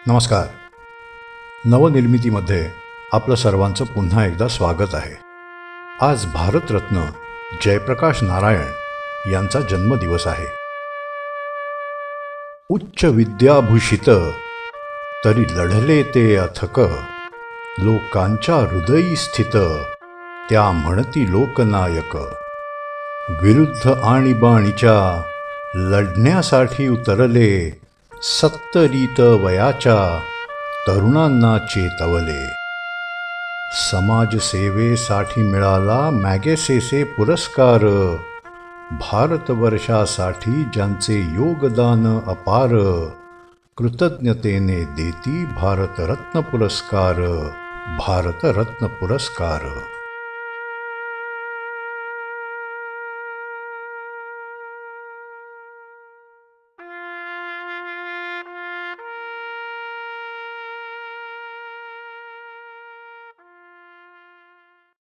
नमस्कार. नवनिर्मितीमध्ये आपलं सर्वांचं पुन्हा एकदा स्वागत आहे. आज भारतरत्न जयप्रकाश नारायण यांचा जन्मदिवस आहे. उच्च विद्याभूषित तरी लढले ते अथक, लोकांच्या हृदयी स्थित त्या म्हणती लोकनायक. विरुद्ध आणीबाणीच्या लढण्यासाठी उतरले, सत्तरीत वयाच्या तरुणांना चेतवले. समाजसेवेसाठी मिळाला मॅगेसेसे पुरस्कार, भारतवर्षासाठी ज्यांचे योगदान अपार. कृतज्ञतेने देती भारतरत्न पुरस्कार, भारतरत्न पुरस्कार.